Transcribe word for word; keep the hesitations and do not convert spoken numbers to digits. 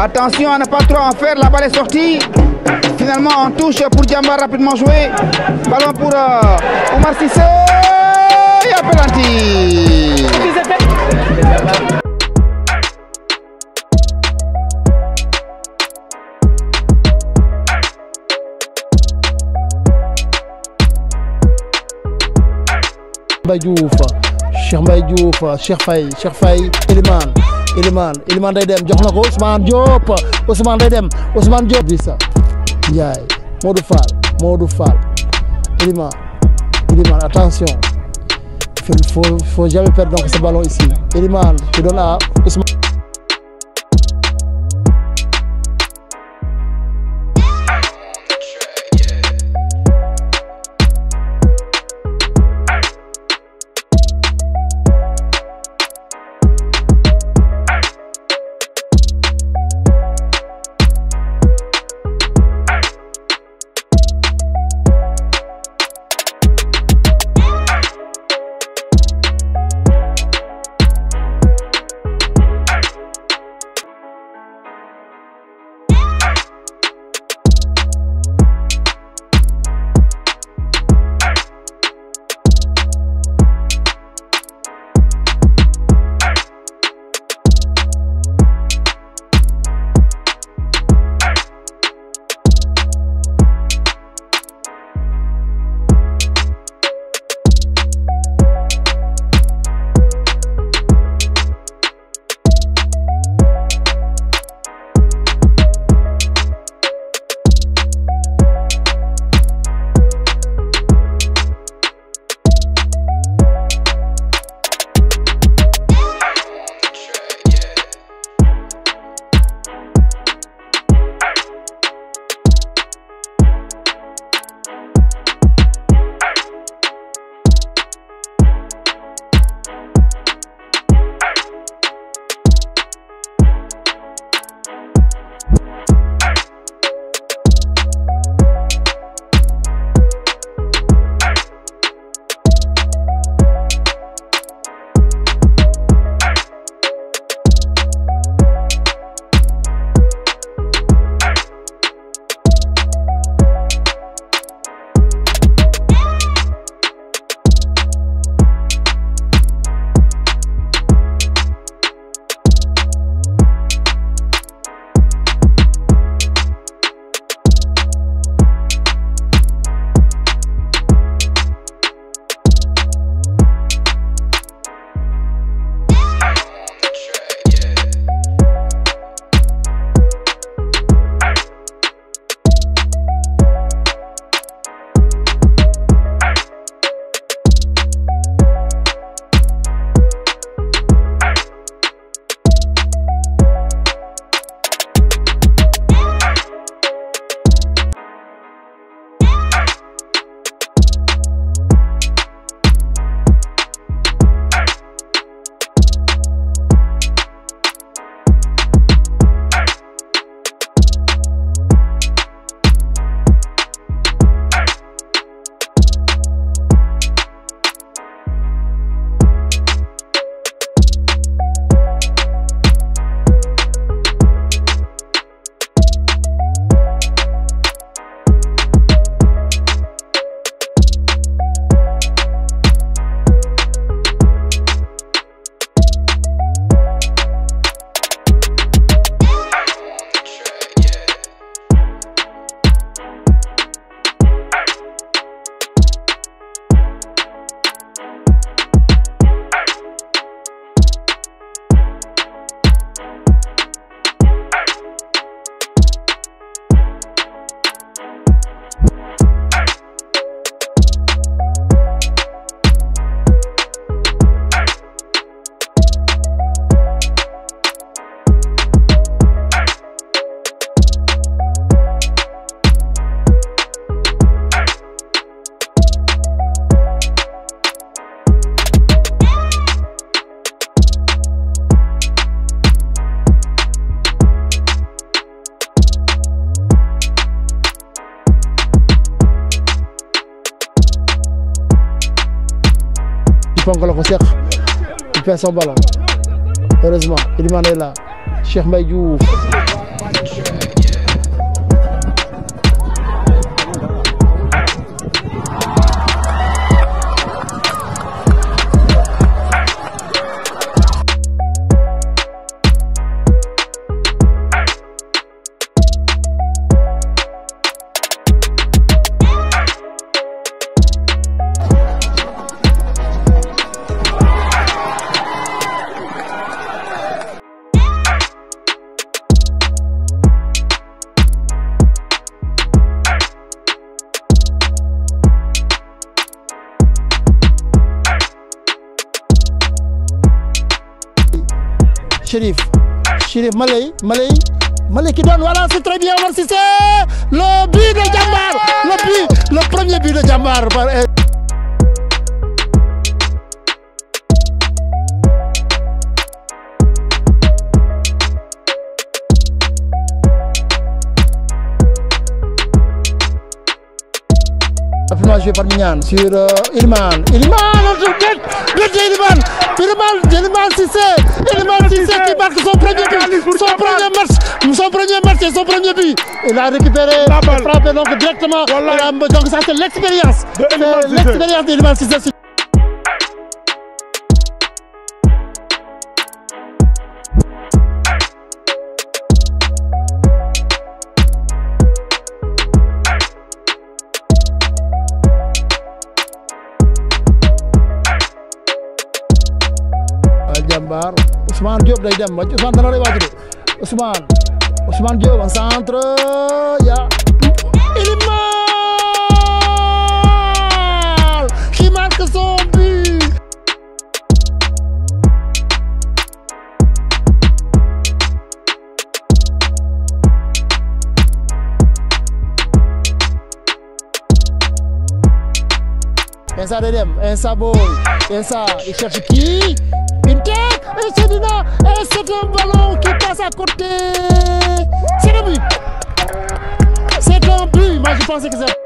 Attention à ne pas trop en faire, la balle est sortie. Finalement on touche pour Diamba, rapidement joué. Ballon pour euh, Omar Cissé. Et un penalty. Mbaye Diouf Cheikh Mbaye Diouf Cheikh Faye Cheikh Faye Elimane Elimane Elimane day dem jox na ko Ousmane Diop Ousmane day dem Ousmane Diop bi sa Ndiaye Modou Fall Modou Fall Elimane Elimane attention il faut faut jamais perdre donc ce ballon ici Elimane qui donne à Ousmane. Ponkal ko Cheikh il perd son ballon heureusement Elimane est là Cheikh Mbaye Diouf Chérif Chérif Malay Malay Malay qui donne, voilà, c'est très bien, Omar Cissé. Le but de Jambar, le but, le premier but de Jambar. Rapidement joué par Mignan sur euh, Ilman. Ilman, notre but, but de Ilman. Ilman, Ilman Cissé. Ilman Cissé qui marque son premier but, son premier match, son premier match et son premier but. Il a récupéré, frappé donc directement. Voilà. Donc ça c'est l'expérience. L'expérience d'Ilman Cissé. Jambar Ousmane Diop day dem Ousmane dana lay waaj de Ousmane Ousmane Diop en centre ya Iliman qui marque son but. Insa day dem Insa boy Insa il cherche qui une tête, et c'est Dina, et c'est un ballon qui passe à côté. C'est un but. C'est un but. Moi je pensais que c'est